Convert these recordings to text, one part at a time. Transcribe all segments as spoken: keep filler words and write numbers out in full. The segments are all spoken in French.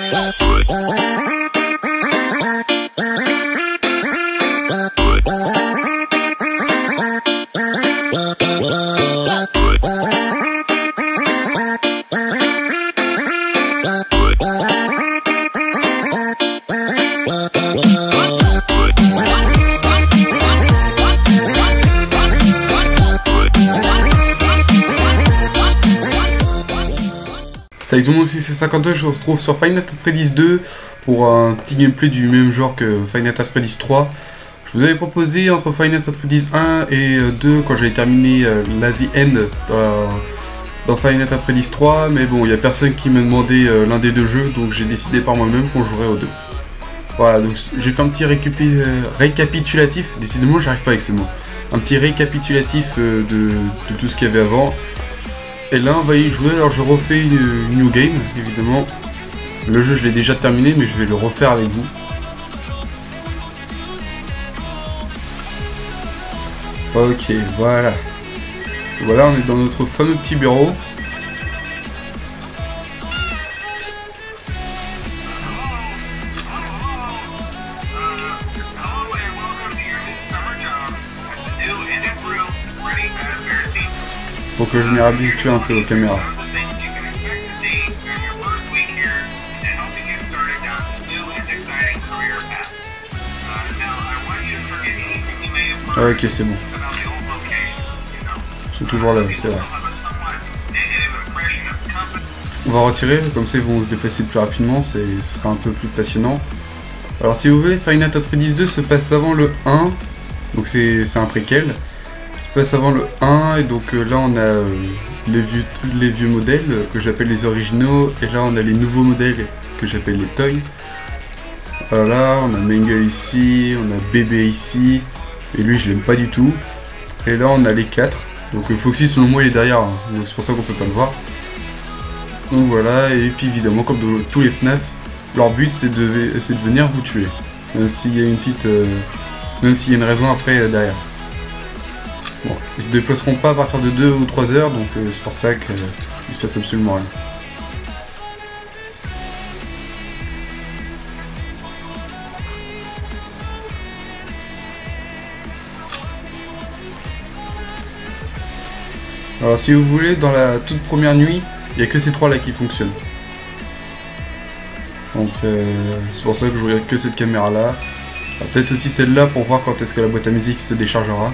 Salut tout le monde, c'est cinquante-deux, je vous retrouve sur Five Nights at Freddy's deux pour un petit gameplay du même genre que Five Nights at Freddy's trois. Je vous avais proposé entre Five Nights at Freddy's un et deux quand j'avais terminé euh, la The End dans, dans Five Nights at Freddy's trois, mais bon, il n'y a personne qui m'a demandé euh, l'un des deux jeux, donc j'ai décidé par moi-même qu'on jouerait aux deux. Voilà, donc j'ai fait un petit récupi euh, récapitulatif, décidément j'arrive pas avec ce mot, un petit récapitulatif euh, de, de tout ce qu'il y avait avant. Et là on va y jouer, alors je refais une, une new game évidemment. Le jeu je l'ai déjà terminé mais je vais le refaire avec vous. Ok, voilà. Voilà, on est dans notre fameux petit bureau. Faut que je m'y habitue un peu aux caméras. Ok, c'est bon. Ils sont toujours là, c'est vrai. On va retirer, comme ça ils vont se déplacer plus rapidement, ce sera un peu plus passionnant. Alors si vous voulez, Five Nights at Freddy's deux se passe avant le un, donc c'est un préquel. Passe avant le un et donc euh, là on a euh, les, vieux, les vieux modèles euh, que j'appelle les originaux et là on a les nouveaux modèles que j'appelle les toys. Voilà, on a Mangle ici, on a Bébé ici et lui je l'aime pas du tout. Et là on a les quatre, donc euh, Foxy selon moi il est derrière, hein, donc c'est pour ça qu'on peut pas le voir. Donc voilà, et puis évidemment comme dans tous les F NAF, leur but c'est de, de venir vous tuer, même s'il y a une petite, euh, même s'il y a une raison après euh, derrière. Bon, ils se déplaceront pas à partir de deux ou trois heures, donc euh, c'est pour ça qu'il euh, se passe absolument rien. Alors si vous voulez, dans la toute première nuit, il n'y a que ces trois là qui fonctionnent. Donc euh, c'est pour ça que je regarde que cette caméra là. Peut-être aussi celle-là pour voir quand est-ce que la boîte à musique se déchargera.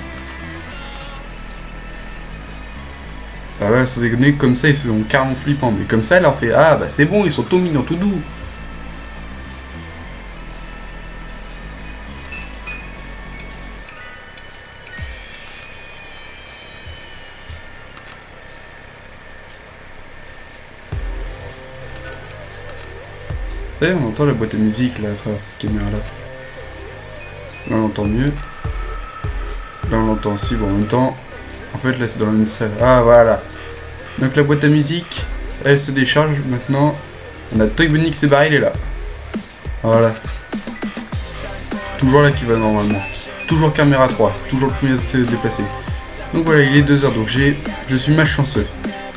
Ah ouais, sans déconner, comme ça ils sont carrément flippants, mais comme ça elle leur fait ah bah c'est bon, ils sont tout mignons, tout doux. Et on entend la boîte à musique là à travers cette caméra là. Là on entend mieux. Là on l'entend aussi, bon en même temps. En fait là c'est dans la même salle. Ah voilà. Donc la boîte à musique, elle se décharge maintenant. On a Toy Bunny qui s'est barré, il est là. Voilà. Toujours là qui va normalement. Toujours caméra trois, c'est toujours le premier à se déplacer. Donc voilà, il est deux heures, donc j'ai, je suis malchanceux.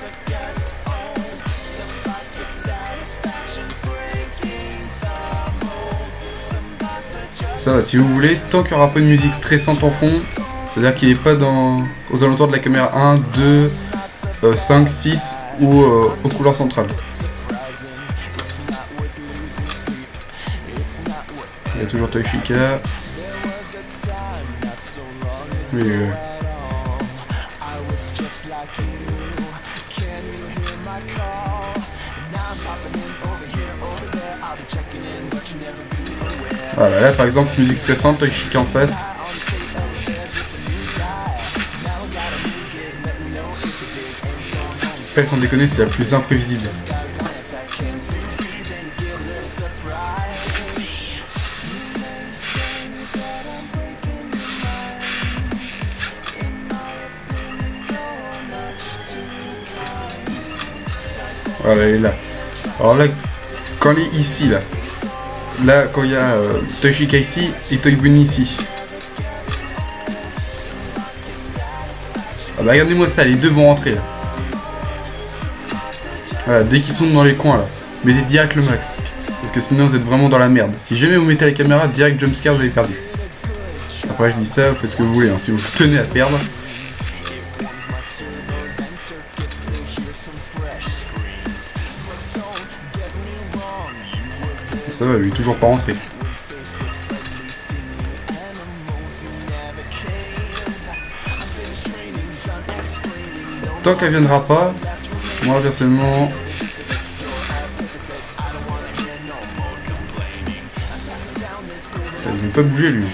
Ça va, si vous voulez, tant qu'il n'y aura pas de musique stressante en fond, c'est-à-dire qu'il n'est pas dans, aux alentours de la caméra un, deux, euh, cinq, six ou euh, au couloir central. Il y a toujours Toy Chica. Oui, oui. Voilà, là par exemple, musique stressante, Toy Chica en face. Ça, sans déconner, c'est la plus imprévisible. Voilà, elle est là. Alors là, quand elle est ici, là, là, quand il y a euh, Toy Chica ici et Toy Bunny ici. Ah bah regardez-moi ça, les deux vont rentrer là. Voilà, dès qu'ils sont dans les coins là, mettez direct le max. Parce que sinon vous êtes vraiment dans la merde. Si jamais vous mettez la caméra direct jumpscare, vous avez perdu. Après je dis ça, vous faites ce que vous voulez, hein, si vous tenez à perdre. Ça va, lui toujours pas rentré. Tant qu'elle viendra pas, moi personnellement... Il ne veut pas bouger lui.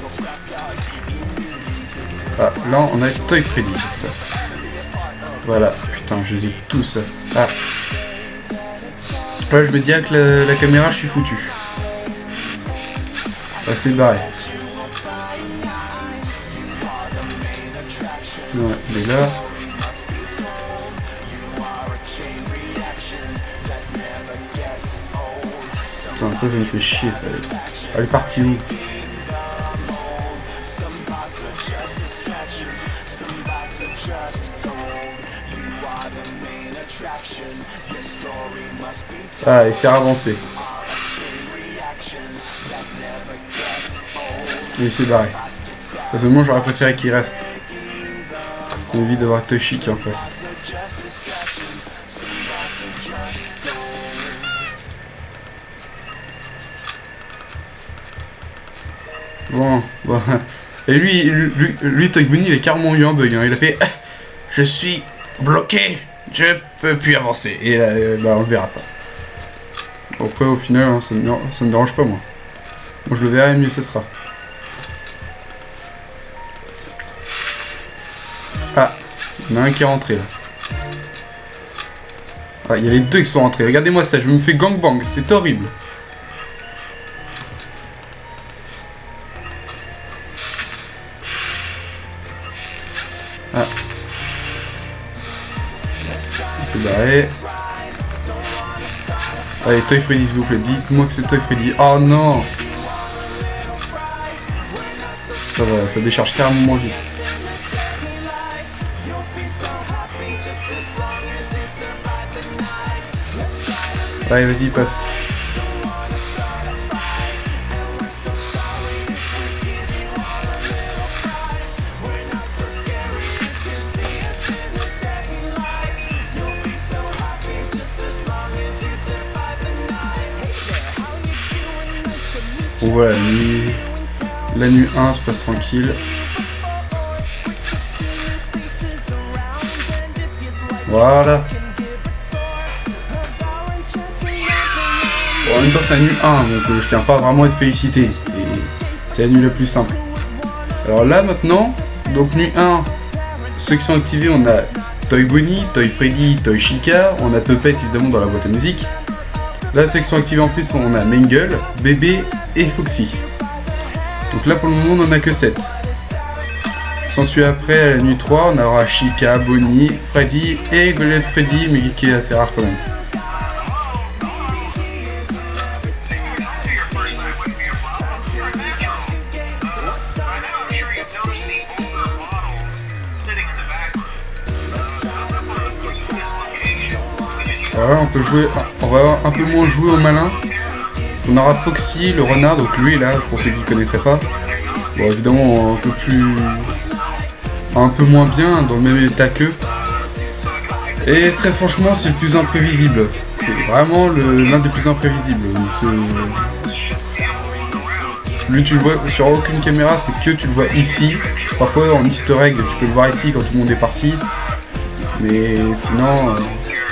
Ah, là on a Toy Freddy en face. Voilà, putain, j'hésite tous. Ah. Là je me dis que la, la caméra, je suis foutu. Ah, c'est barré. Ouais, il est là. Putain, ça, ça me fait chier, ça. Elle est partie où? Ah, il s'est avancé. Il s'est barré. Personnellement, j'aurais préféré qu'il reste. Ça m'évite d'avoir Toshi qui est en face. Bon, bon. Et lui, lui, lui Toy Bunny, il a carrément eu un bug. Hein. Il a fait « Je suis bloqué, je peux plus avancer. » Et là, bah, on le verra pas. Après, au final, hein, ça, ne, ça me dérange pas, moi. Moi, je le verrai, mieux ce sera. Ah, il y en a un qui est rentré, là. Ah, il y a les deux qui sont rentrés. Regardez-moi ça, je me fais gangbang, c'est horrible. Ah. C'est barré. Allez, Toy Freddy, s'il vous plaît, dites-moi que c'est Toy Freddy. Oh non! Ça va, ça décharge carrément moins vite. Allez, vas-y, passe. Bon voilà, nuit... la nuit un se passe tranquille. Voilà. Bon, en même temps c'est la nuit un, donc euh, je tiens pas vraiment à te féliciter. C'est la nuit la plus simple. Alors là maintenant, donc nuit un, ceux qui sont activés, on a Toy Bunny, Toy Freddy, Toy Chica, on a Puppet évidemment dans la boîte à musique. Là, ceux qui sont activés en plus, on a Mangle, Bébé et Foxy. Donc là, pour le moment, on n'en a que sept. S'ensuit après, à la nuit trois, on aura Chica, Bonnie, Freddy et Golette Freddy, mais qui est assez rare quand même. Voilà, on peut jouer, on va un peu moins jouer au malin. On aura Foxy, le renard, donc lui là, pour ceux qui ne connaîtraient pas. Bon, évidemment, un peu plus... un peu moins bien, dans le même état qu'eux. Et très franchement, c'est le plus imprévisible. C'est vraiment l'un des plus imprévisibles. Ce... Lui, tu le vois sur aucune caméra, c'est que tu le vois ici. Parfois, en easter egg, tu peux le voir ici quand tout le monde est parti. Mais sinon... Euh...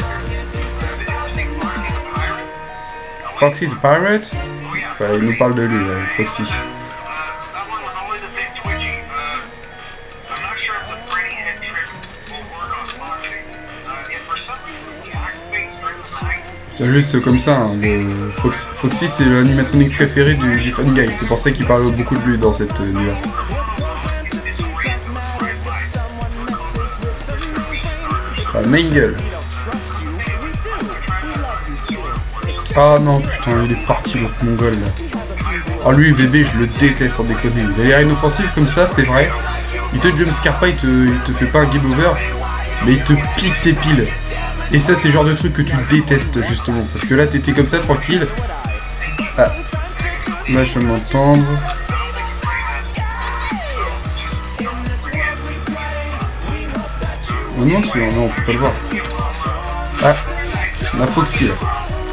Foxy the Pirate? Enfin, il nous parle de lui, là, Foxy. C'est juste comme ça, hein, le Fox, Foxy c'est l'animatronique préféré du, du Fun Guy, c'est pour ça qu'il parle beaucoup de lui dans cette euh, nuit-là. Ah, Mangle. Ah non, putain, il est parti l'autre mongol là. Ah lui, bébé, je le déteste sans déconner. Il a l'air inoffensif comme ça, c'est vrai. Il te jumpscare pas, il te, il te fait pas un game over, mais il te pique tes piles. Et ça, c'est le genre de truc que tu détestes justement. Parce que là, t'étais comme ça, tranquille. Ah, là je vais m'entendre. Oh non, si, non, on peut pas le voir. Ah, la Foxy là.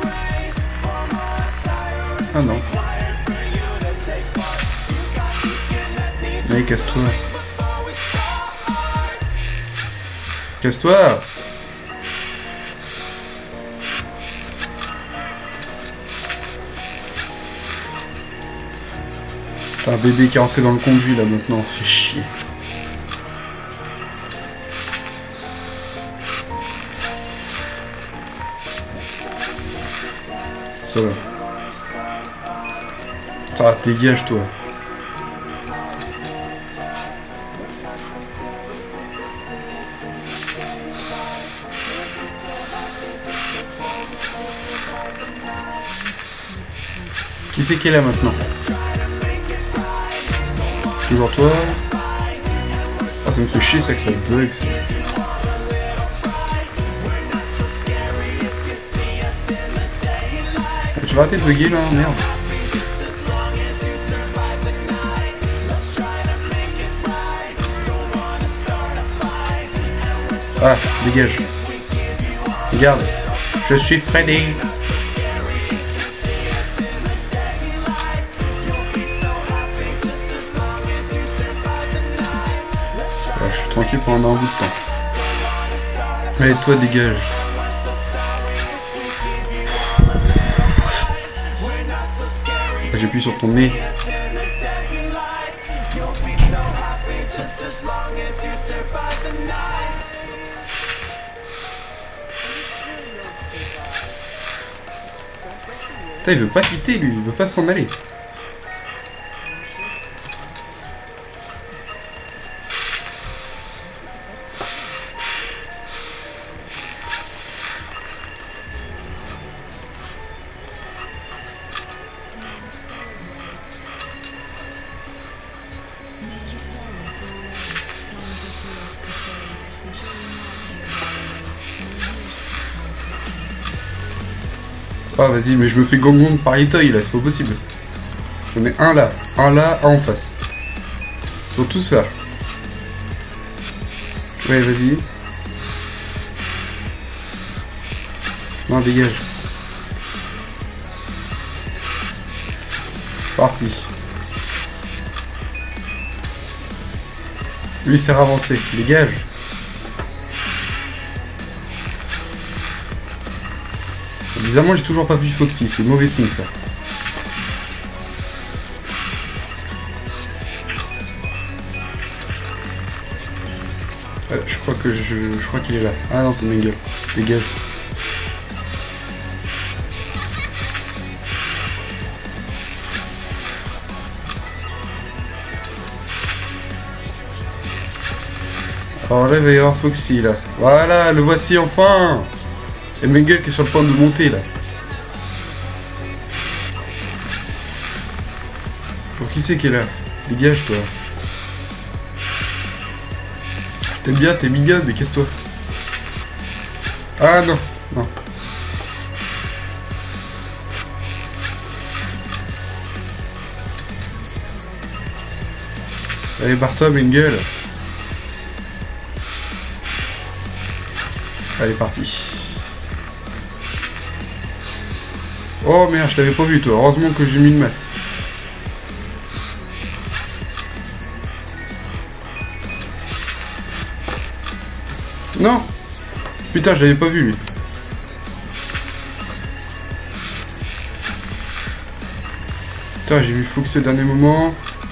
Ah non. Allez, casse-toi. Casse-toi. T'as un bébé qui est rentré dans le conduit là maintenant, fait chier. Ça va. Ça dégage toi. Qui c'est qui est là maintenant? Toujours toi. Ah, ça me fait chier ça que ça bug. Ah, tu vas arrêter de bugger là, merde. Ah, dégage. Regarde, je suis Freddy. Alors, je suis tranquille pendant un bout de temps. Mais toi, dégage. J'appuie sur ton nez. Putain, il veut pas quitter lui, il veut pas s'en aller. Ah vas-y, mais je me fais gong-gong par les toys là, c'est pas possible. J'en ai un là, un là, un en face. Ils sont tous là. Ouais, vas-y. Non, dégage. Parti. Lui s'est ravancé, dégage. Bizarrement, j'ai toujours pas vu Foxy, c'est mauvais signe ça. Euh, je crois que je, je crois qu'il est là. Ah non, c'est Mangle. Dégage. Alors là, il va y avoir Foxy là. Voilà, le voici enfin. Et Mangle qui est sur le point de monter là. Pour qui c'est qui est là? Dégage toi. Je t'aime bien, t'es mignonne, mais casse-toi. Ah non, non. Allez, barre-toi, Mangle. Allez, parti. Oh merde, je t'avais pas vu toi, heureusement que j'ai mis le masque. Non. Putain, je l'avais pas vu lui. Putain, j'ai vu Foxy au dernier moment.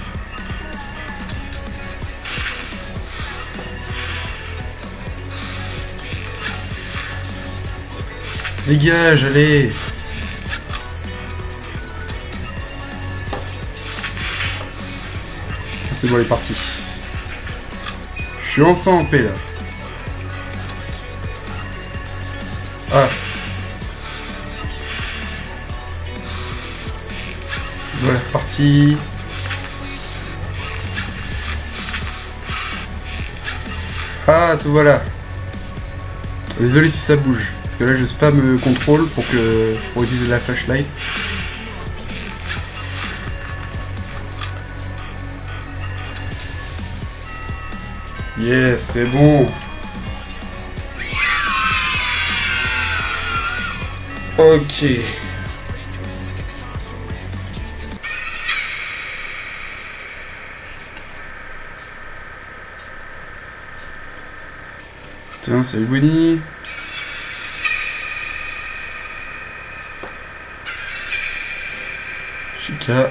Dégage, allez. C'est bon, il est parti. Je suis enfin en paix là. Ah. Voilà, parti. Ah, tout voilà. Désolé si ça bouge. Parce que là, je spam contrôle pour que pour utiliser la flashlight. Yes, c'est bon. Ok. Tiens, salut Bonnie. Chica.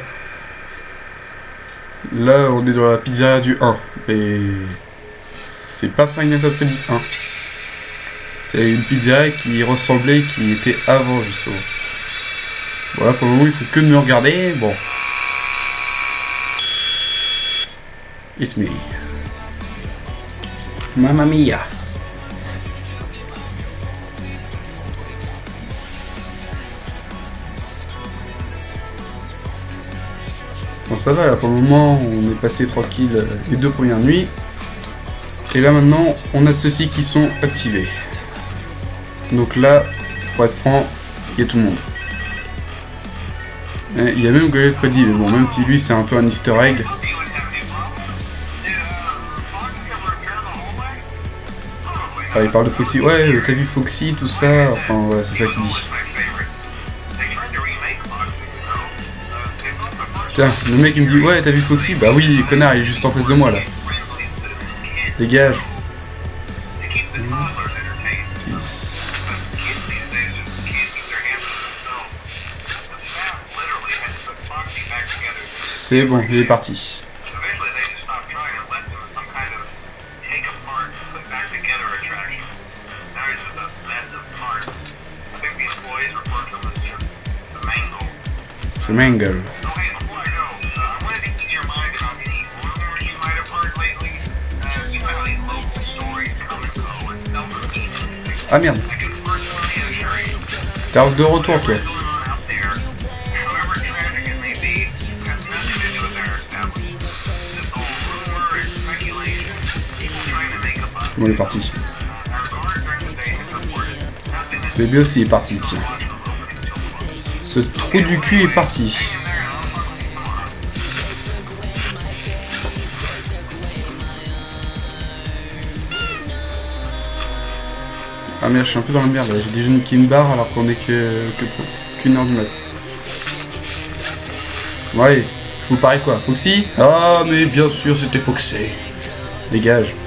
Là, on est dans la pizzeria du un. Mais c'est pas Five Nights at Freddy's un. C'est une pizzeria qui ressemblait, qui était avant, justement. Voilà, pour le moment, il faut que de me regarder. Bon. It's me. Mamma mia. Bon, ça va, là, pour le moment, on est passé tranquille les deux premières nuits. Et là, maintenant, on a ceux-ci qui sont activés. Donc là, pour être franc, il y a tout le monde. Et il y a même Golden Freddy, mais bon, même si lui, c'est un peu un easter egg. Ah, il parle de Foxy. Ouais, t'as vu Foxy, tout ça. Enfin, voilà, c'est ça qu'il dit. Tiens, le mec il me dit ouais t'as vu Foxy? Bah oui connard il est juste en face de moi là. Dégage. Peace. C'est bon, il est parti. C'est Mangle. Ah merde. T'es de retour toi. Bon il est parti. Bébé aussi est parti, tiens. Ce trou du cul est parti. Ah merde, je suis un peu dans la merde là, j'ai déjà niqué une barre alors qu'on est que qu'une heure du mat. Ouais, je vous parie quoi, Foxy? Ah mais bien sûr c'était Foxy. Dégage.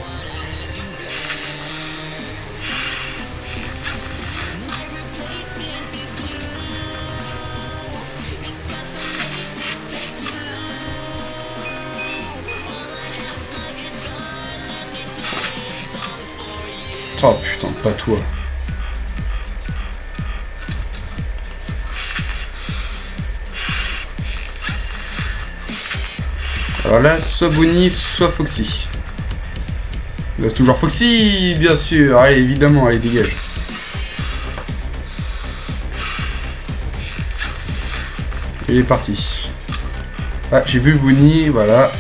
Oh putain, pas toi. Alors là, soit Bonnie, soit Foxy. Là, c'est toujours Foxy, bien sûr. Allez, évidemment, allez, dégage. Il est parti. Ah, j'ai vu Bonnie, voilà.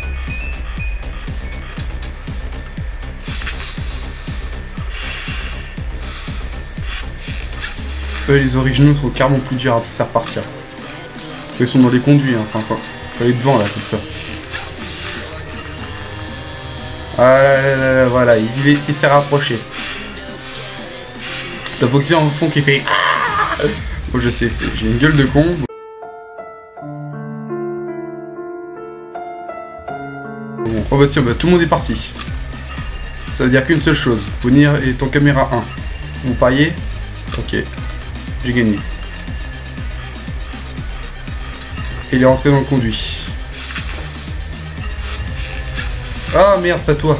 Eux, les originaux sont carrément plus durs à faire partir. Ils sont dans les conduits, hein, enfin quoi. Faut aller devant là, comme ça. Ah, voilà, il, il, il s'est rapproché. T'as Foxy en fond qui fait. Bon, je sais, j'ai une gueule de con. Bon, oh bah tiens, bah, tout le monde est parti. Ça veut dire qu'une seule chose. Venir est en caméra un. Vous pariez? Ok. J'ai gagné. Il est rentré dans le conduit. Ah merde, pas toi.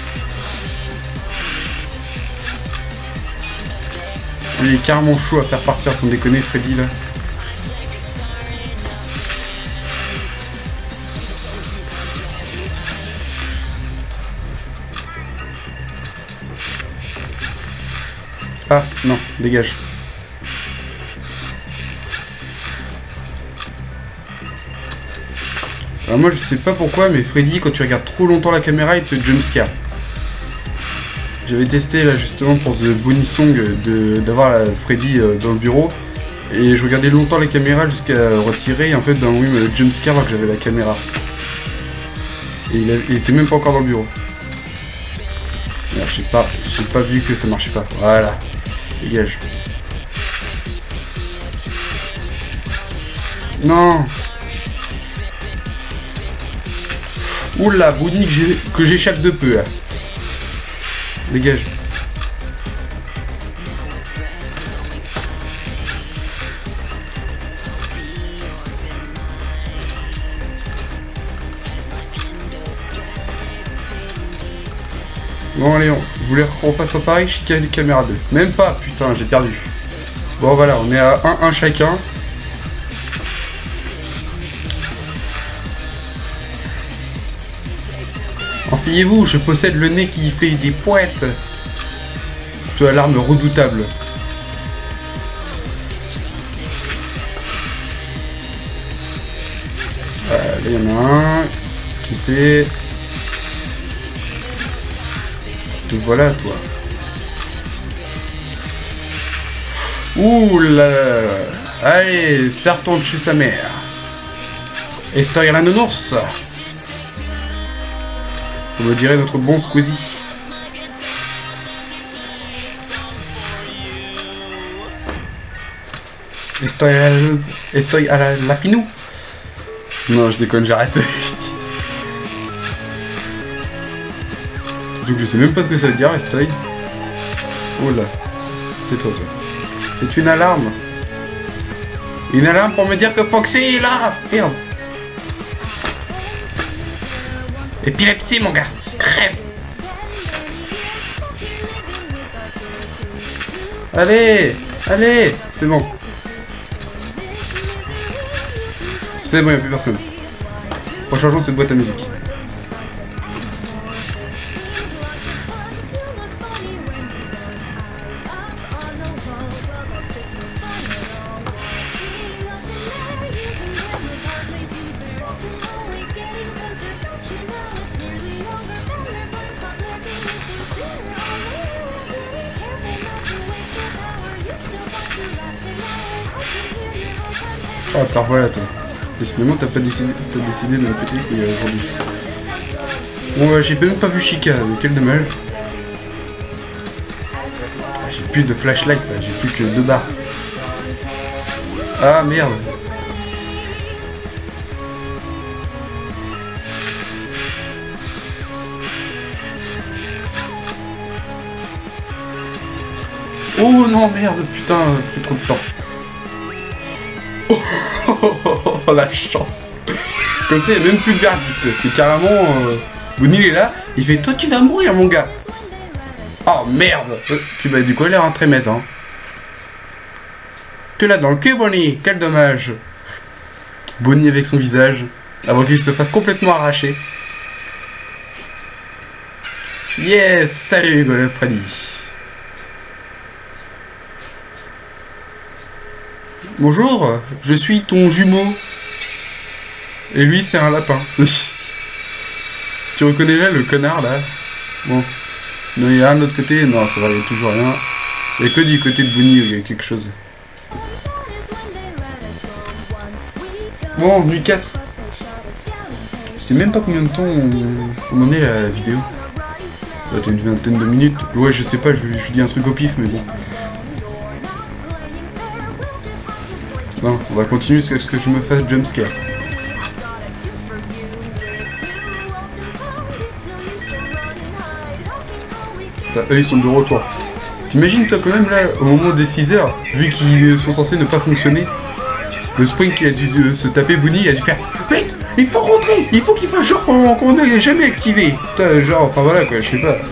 Il est carrément chaud à faire partir sans déconner Freddy là. Ah non, dégage. Alors moi je sais pas pourquoi mais Freddy quand tu regardes trop longtemps la caméra il te jumpscare. J'avais testé là justement pour The Bonnie Song d'avoir Freddy euh, dans le bureau et je regardais longtemps la caméra jusqu'à retirer et en fait d'un moment il me jumpscare alors que j'avais la caméra. Et il, a, il était même pas encore dans le bureau. J'ai pas, j'ai pas vu que ça marchait pas. Voilà. Dégage. Non. Oula, Bonnie que j'échappe de peu là. Dégage. Bon allez, on voulait qu'on fasse un pareil, chicane caméra deux. Même pas, putain, j'ai perdu. Bon voilà, on est à un un chacun. Enfuyez-vous, je possède le nez qui fait des poètes. Tu as l'arme redoutable. Euh, là, il y en a un. Qui c'est? Te voilà, toi. Ouh là là. Allez, ça retourne chez sa mère. Estoy la nounours. Comme me dirait notre bon Squeezie. Estoy à la... Estoy à la lapinou. Non, je déconne, j'arrête. Surtout que je sais même pas ce que ça veut dire, Estoy. Oh là. Tais-toi, toi. C'est une alarme. Une alarme pour me dire que Foxy est là. Merde. Épilepsie, mon gars. Crève. Allez. Allez. C'est bon. C'est bon, il n'y a plus personne. Rechargeons cette boîte à musique. Ah, t'as revoilà toi. Décidément, t'as pas décidé, t'as décidé de me péter aujourd'hui. Bon, euh, j'ai même pas vu Chica, mais quel dommage. Ah, j'ai plus de flashlight là, j'ai plus que deux barres. Ah merde. Oh non, merde, putain, plus trop de temps. Oh, oh, oh, oh, la chance. Comme ça, il n'y a même plus de verdict. C'est carrément... Euh, Bonnie, il est là. Il fait, toi, tu vas mourir, mon gars. Oh, merde. euh, Puis, bah, du coup, elle est rentrée maison. Tu l'as dans le cul, Bonnie. Quel dommage. Bonnie avec son visage. Avant qu'il se fasse complètement arracher. Yes. Salut, Golden Freddy. Bonjour, je suis ton jumeau. Et lui, c'est un lapin. Tu reconnais là le connard là? Bon. Non, il y a un de l'autre côté. Non, ça va, il y a toujours rien. Il n'y a que du côté de Bonnie où il y a quelque chose. Bon, nuit quatre. Je sais même pas combien de temps on, on en est la vidéo. Ça doit être une vingtaine de minutes. Ouais, je sais pas, je, je dis un truc au pif, mais bon. Non, on va continuer jusqu'à ce que je me fasse jumpscare. Eux, ils sont de retour. T'imagines, toi, quand même, là, au moment des six heures, vu qu'ils sont censés ne pas fonctionner, le sprint qui a dû se taper Bonnie, il a dû faire vite, il faut rentrer, il faut qu'il fasse genre qu'on n'ait jamais activé. Putain, genre, enfin voilà, quoi, je sais pas.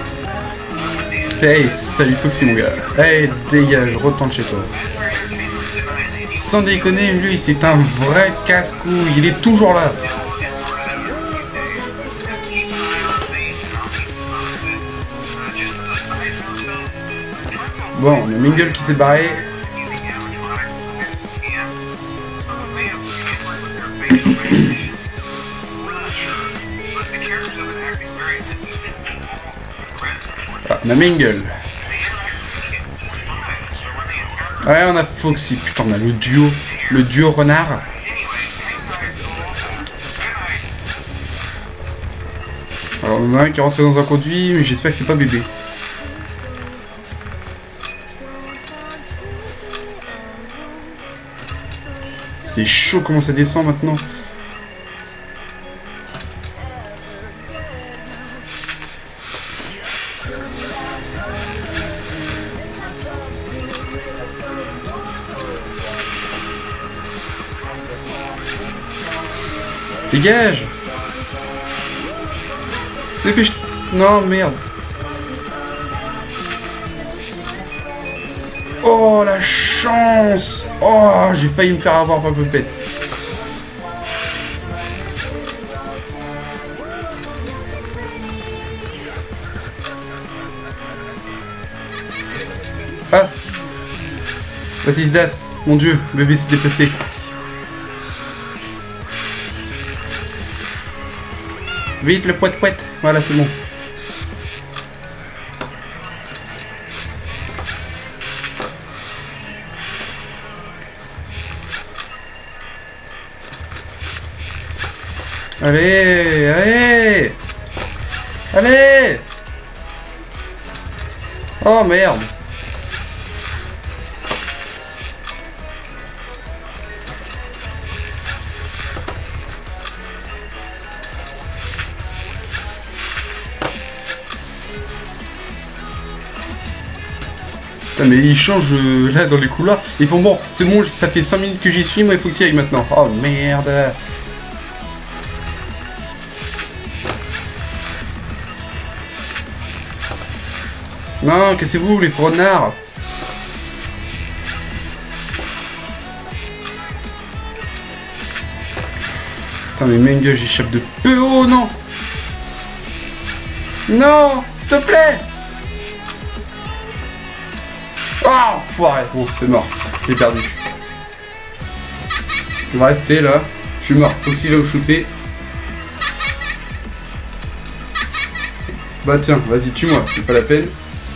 Hey, salut Foxy, mon gars. Hey, dégage, retourne chez toi. Sans déconner, lui, c'est un vrai casse-couille. Il est toujours là. Bon, on a Mingle qui s'est barré. Ah, on a Mingle. Ouais, on a Foxy. Putain, on a le duo. Le duo renard. Alors, Alors on en a un qui est rentré dans un conduit, mais j'espère que c'est pas bébé. C'est chaud comment ça descend maintenant. Dégage! Dépêche... Non, merde. Oh, la chance! Oh, j'ai failli me faire avoir par Puppet. Ah! Vas-y, Sdas. Mon dieu, bébé s'est déplacé. Vite, le poète-poète. Voilà, c'est bon. Allez, allez, allez. Oh merde. Putain, mais ils changent euh, là dans les couloirs. Ils font bon, c'est bon, ça fait cinq minutes que j'y suis, moi il faut que tu y ailles maintenant. Oh merde. Non, cassez-vous les renards. Putain mais Mengel j'échappe de peu. Oh non. Non, s'il te plaît. Ah, oh, foiré. Bon, c'est mort. J'ai perdu. Il va rester là. Je suis mort. Foxy va me shooter. Bah tiens, vas-y, tue-moi. C'est pas la peine.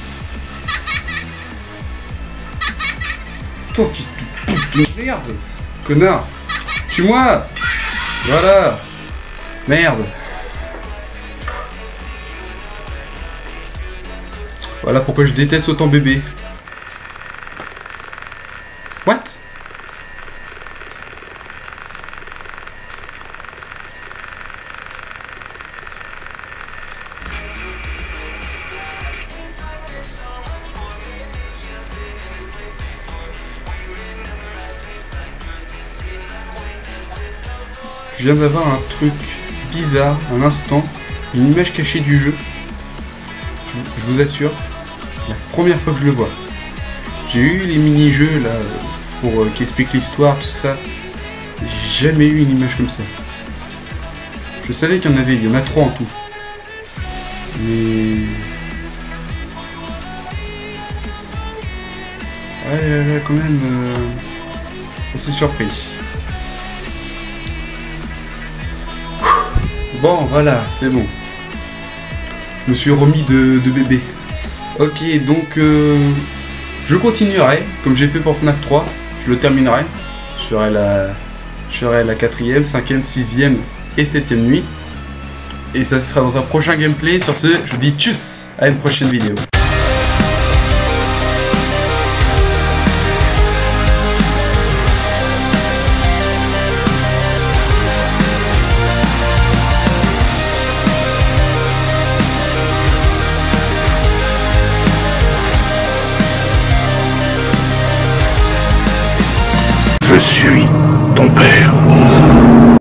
Toi, fille de pute de merde. Connard. Tue-moi. Voilà. Merde. Voilà pourquoi je déteste autant bébé. What? Je viens d'avoir un truc bizarre, un instant, une image cachée du jeu. Je, je vous assure, la première fois que je le vois. J'ai eu les mini-jeux là, pour euh, qui expliquent l'histoire, tout ça. J'ai jamais eu une image comme ça. Je savais qu'il y en avait, il y en a trois en tout. Mais... Ah là là, quand même... Euh... assez surpris. Bon, voilà, c'est bon. Je me suis remis de, de bébé. Ok, donc... Euh... Je continuerai, comme j'ai fait pour F NAF trois, je le terminerai. Je ferai la, je ferai la quatrième, cinquième, sixième et septième nuit. Et ça sera dans un prochain gameplay. Sur ce, je vous dis tchuss, à une prochaine vidéo. Je suis ton père.